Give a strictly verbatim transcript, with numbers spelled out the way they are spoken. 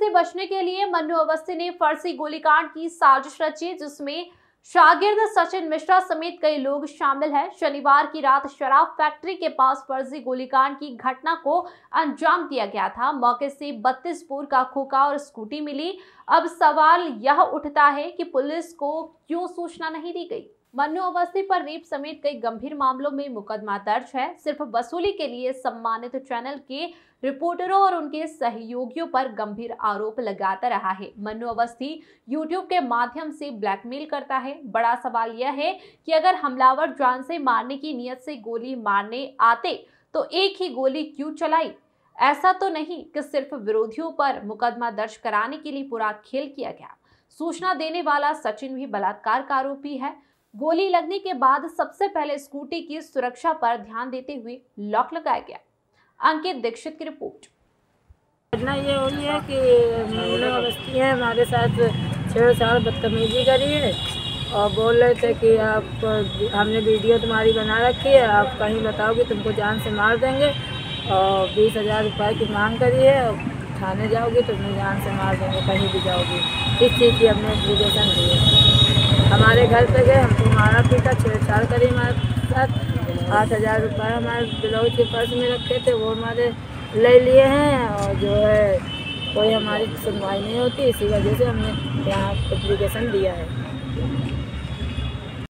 से बचने के लिए मन्नू अवस्थी ने फर्जी गोलीकांड की साजिश रची, जिसमें शागिर्द सचिन मिश्रा समेत कई लोग शामिल हैं। शनिवार की रात शराब फैक्ट्री के पास फर्जी गोलीकांड की घटना को अंजाम दिया गया था। मौके से बत्तीस बोर का खोखा और स्कूटी मिली। अब सवाल यह उठता है कि पुलिस को क्यों सूचना नहीं दी गई। मन्नू अवस्थी पर रेप समेत कई गंभीर मामलों में मुकदमा दर्ज है। सिर्फ वसूली के लिए सम्मानित चैनल के रिपोर्टरों और उनके सहयोगियों पर गंभीर आरोप लगाता रहा है। मन्नू अवस्थी यूट्यूब के माध्यम से ब्लैकमेल करता है। बड़ा सवाल यह है कि अगर हमलावर जान से मारने की नियत से गोली मारने आते तो एक ही गोली क्यों चलाई? ऐसा तो नहीं कि सिर्फ विरोधियों पर मुकदमा दर्ज कराने के लिए पूरा खेल किया गया। सूचना देने वाला सचिन भी बलात्कार का आरोपी है। गोली लगने के बाद सबसे पहले स्कूटी की सुरक्षा पर ध्यान देते हुए लॉक लगाया गया। अंकित दीक्षित की रिपोर्ट। घटना ये हुई है कि मन्नू अवस्थी है, हमारे साथ छेड़छाड़ बदतमीजी करी है और बोल रहे थे कि आप हमने वीडियो तुम्हारी बना रखी है, आप कहीं बताओगे तुमको जान से मार देंगे और बीस हज़ार रुपये की मांग करी है, थाने जाओगी तुम्हें जान से मार देंगे कहीं भी जाओगी। इस चीज़ की हमने एप्लीकेशन दी है। हमारे घर पे गए, हमको मारा पीटा, छेड़छाड़ करी हमारे साथ। आठ हज़ार रुपये हमारे ब्लाउज के पर्स में रखे थे वो हमारे ले लिए हैं और जो है कोई हमारी सुनवाई नहीं होती, इसी वजह से हमने यहाँ एप्लीकेशन दिया है।